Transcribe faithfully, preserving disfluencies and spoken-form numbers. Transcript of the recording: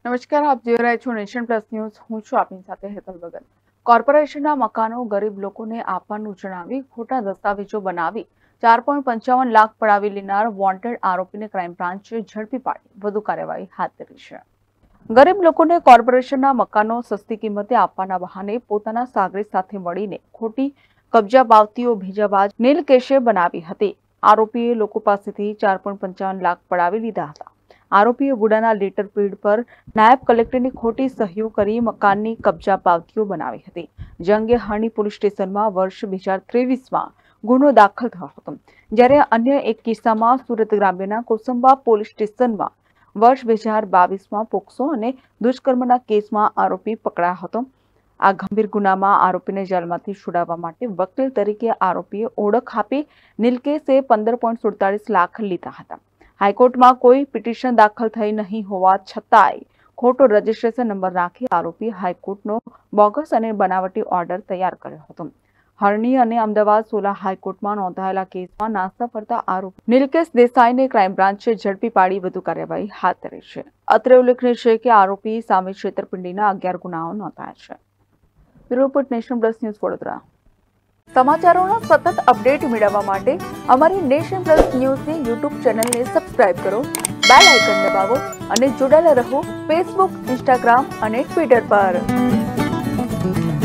નમસ્કાર, આપ જોઈ રહ્યા છો નેશન પ્લસ ન્યૂઝ. હું છું આપની સાથે હેતલ ભગત. કોર્પોરેશનના મકાનો ગરીબ લોકોને આપવાનું જણાવી ખોટા દસ્તાવેજો બનાવી ચાર પોઈન્ટ પંચાવન લાખ પડાવી લેનાર વોન્ટેડ આરોપીને ક્રાઇમ બ્રાન્ચે ઝડપી પાડી વધુ કાર્યવાહી હાથ ધરી છે. ગરીબ લોકોને કોર્પોરેશનના મકાનો સસ્તી કિંમતે આપવાના બહાને પોતાના સાગરીત સાથે મળીને ખોટી કબજા પાવતીઓ ભેજાબાજ નીલકેશે બનાવી હતી. આરોપીએ લોકો પાસેથી ચાર પોઈન્ટ પંચાવન લાખ પડાવી લીધા હતા. આરોપીએ ગુડાના લેટર પેડ પર નાયબ કલેક્ટરની ખોટી સહીઓ કરી મકાનની કબજા પાવતીઓ બનાવી હતી. જે અંગે હરણી પોલીસ સ્ટેશનમાં વર્ષ બે હજાર ત્રેવીસમાં ગુનો દાખલ થયો હતો, જ્યારે અન્ય એક કિસ્સામાં સુરત ગ્રામ્યના કોસંબા પોલીસ સ્ટેશનમાં વર્ષ બે હજાર બાવીસમાં પોક્સો અને દુષ્કર્મના કેસમાં આરોપી પકડાયો હતો. આ ગંભીર ગુનામાં આરોપીને જેલમાંથી છોડાવવા માટે વકીલ તરીકે આરોપીએ ઓળખ આપી નીલકેશે પંદર પોઈન્ટ સુડતાલીસ લાખ લીધા હતા. હાઈકોર્ટમાં કોઈ પિટિશન દાખલ થઈ નહીં હોવા છતાંય ખોટો રજીસ્ટ્રેશન નંબર રાખી આરોપી હાઈકોર્ટનો બોગસ અને બનાવટી ઓર્ડર તૈયાર કર્યો હતો. હરણી અને અમદાવાદ સોલા હાઈકોર્ટમાં નોંધાયેલા કેસમાં નાસ્તા ફરતા આરોપી નીલકેશ દેસાઈને ક્રાઇમ બ્રાન્ચે ઝડપી પાડી વધુ કાર્યવાહી હાથ ધરી છે. અત્રે ઉલ્લેખનીય છે કે આરોપી સામે છેતરપિંડીના અગિયાર ગુનાઓ નોંધાયા છે. Bureau report, nation plus news, Vadodara. સમાચારોના સતત અપડેટ મેળવવા માટે અમારી નેશન પ્લસ ન્યૂઝની યુટ્યુબ ચેનલને સબસ્ક્રાઇબ કરો, બેલ આઇકન દબાવો અને જોડાયેલા રહો ફેસબુક, ઇન્સ્ટાગ્રામ અને ટ્વિટર પર.